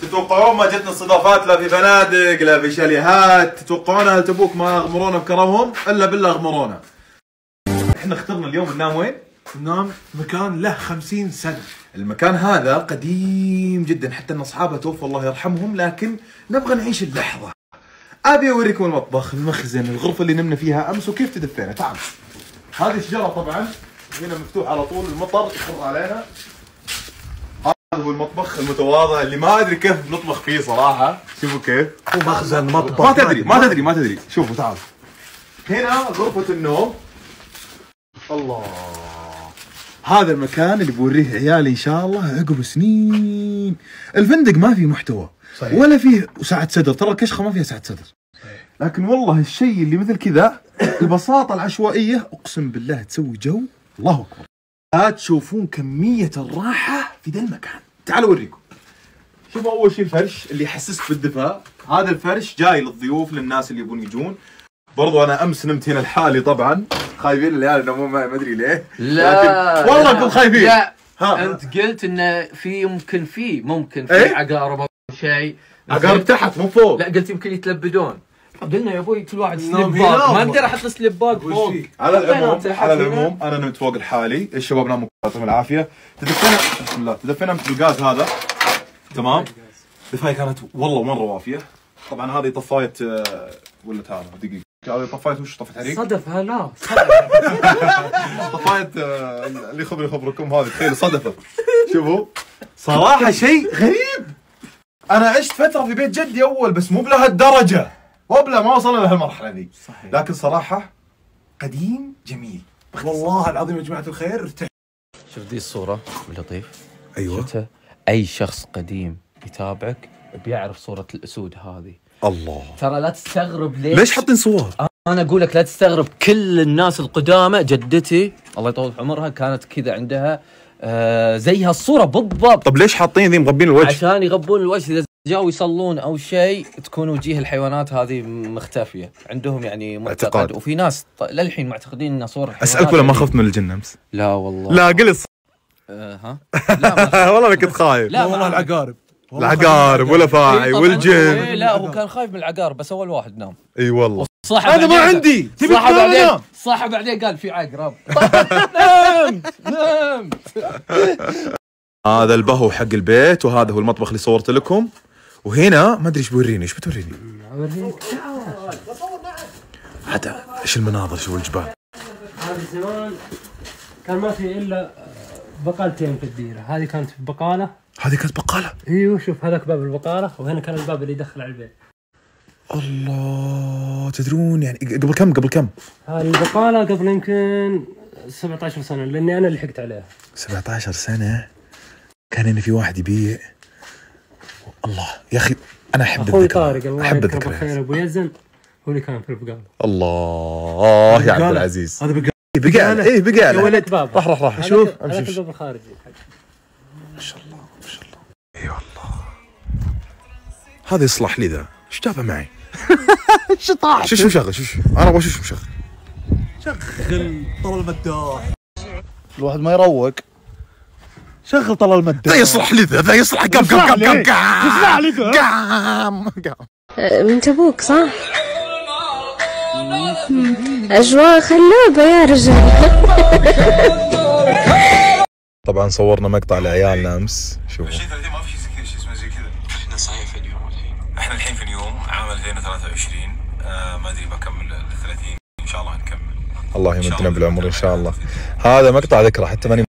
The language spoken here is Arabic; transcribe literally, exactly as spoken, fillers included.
تتوقعون ما جتنا استضافات لا في فنادق لا في شاليهات، تتوقعون اهل تبوك ما غمرونا بكرمهم؟ الا بالله غمرونا. احنا اخترنا اليوم ننام وين؟ ننام مكان له خمسين سنة. المكان هذا قديم جدا، حتى ان اصحابه توفوا الله يرحمهم، لكن نبغى نعيش اللحظة. ابي اوريكم المطبخ، المخزن، الغرفة اللي نمنا فيها امس وكيف تدفينا. تعال. هذه الشجرة طبعا هنا مفتوح على طول، المطر يخر علينا. هذا هو المطبخ المتواضع اللي ما ادري كيف نطبخ فيه صراحة. شوفوا كيف. هو مخزن مطبخ. ما تدري ما تدري ما تدري. شوفوا تعال. هنا غرفة النوم. الله. هذا المكان اللي بوريه عيالي ان شاء الله عقب سنين. الفندق ما فيه محتوى صحيح. ولا فيه سعة صدر، ترى الكشخة ما فيها سعة صدر. صحيح. لكن والله الشيء اللي مثل كذا البساطة العشوائية اقسم بالله تسوي جو. الله اكبر. لا تشوفون كمية الراحة في ذا المكان. تعالوا اوريكم. شوفوا اول شيء الفرش اللي يحسسك بالدفاء. هذا الفرش جاي للضيوف، للناس اللي يبون يجون. برضو انا امس نمت هنا لحالي طبعا، خايفين العيال ينامون معي ما ادري ليه. لا لكن والله كنت خايفين. لا ها. انت قلت انه في يمكن في ممكن في ايه؟ عقارب او شيء. عقارب تحت مو فوق. لا قلت يمكن يتلبدون. قلنا يا ابوي كل واحد سليب باك، ما اقدر احط سليب باك فوق. على العموم على العموم انا نمت فوق لحالي، الشباب ناموا يعطيهم العافيه. تدفينا بسم الله تدفينا في الغاز هذا تمام. دفاية كانت والله مره وافيه. طبعا هذه طفايه ولا هذا دقيقه، هذه طفايه وش طفت حريق؟ صدفه. لا طفايه اللي خبر يخبركم هذه تخيل صدفه. شوفوا صراحه شيء غريب. انا عشت فتره في بيت جدي اول بس مو بلهالدرجه، وبلا ما وصلنا لهالمرحله ذي. صحيح. لكن صراحه قديم جميل والله العظيم يا جماعه الخير. ارتاح. شوف دي الصوره اللطيف. ايوه شفتها؟ اي شخص قديم يتابعك بيعرف صوره الاسود هذه. الله. ترى لا تستغرب ليش ليش حاطين صور؟ انا اقول لك لا تستغرب، كل الناس القدامى جدتي الله يطول في عمرها كانت كذا عندها آه زي هالصوره بالضبط. طب ليش حاطين ذي مغبين الوجه؟ عشان يغبون الوجه، اذا جاوا يصلون او شيء تكون وجيه الحيوانات هذه مختفيه عندهم، يعني معتقد. وفي ناس للحين معتقدين ان صور الحيوانات. اسالك ولا ما خفت من الجن امس؟ لا والله. لا قلت أه ها لا والله انا كنت خايف. لا والله العقارب العقارب والافاعي والجن. إيه لا هو كان خايف من العقارب بس اول واحد نام. اي والله. انا ما عندي. تبي بعدين صح بعدين قال في عقرب. نام نام. هذا البهو حق البيت، وهذا هو المطبخ اللي صورت لكم. وهنا ما ادري ايش بوريني، ايش بتوريني؟ اوريك حتى ايش المناظر، شو الجبال. هذا زمان كان ما في الا بقالتين في الديره، هذه كانت بقاله. هذه كانت بقاله؟ ايوه شوف هذاك باب البقاله، وهنا كان الباب اللي يدخل على البيت. الله. تدرون يعني قبل كم قبل كم؟ هذه البقاله قبل يمكن سبعة عشر سنه، لاني انا اللي لحقت عليها. سبعة عشر سنه كان هنا في واحد يبيع. الله يا اخي انا احب الذكرى. اخوي طارق الله احب يذكره بالخير ابو يزن هو اللي كان في البقاله. الله يا عبد العزيز. هذا بقاله. بقاله ايه بقاله. يا ولد باب. راح راح راح شوف امشي. هذا الباب الخارجي. ما شاء الله ما شاء الله. اي والله. هذا يصلح لي ذا. ايش جابه معي؟ ايش طاح؟ شو شو مشغل؟ شو شو؟ انا ابغى شو شو مشغل؟ شغل طلال المداح. الواحد ما يروق. شغل طلال المداح. ذا يصلح لي ذا، ذا يصلح. قام قام قام قام قام. يصلح لي ذا. قام قام. من تبوك صح؟ أجواء خلابة يا رجال. طبعا صورنا مقطع لعيالنا امس. شوفوا شيء ثلاثين ما في شيء كذا، شيء اسمه زي كذا. احنا صحيح في اليوم الحين. احنا الحين في اليوم عام ألفين وثلاثة وعشرين. آه ما ادري بكمل ال ثلاثين ان شاء الله نكمل. الله يمدنا بالعمر ان شاء الله. هذا مقطع ذكرى حتى ماني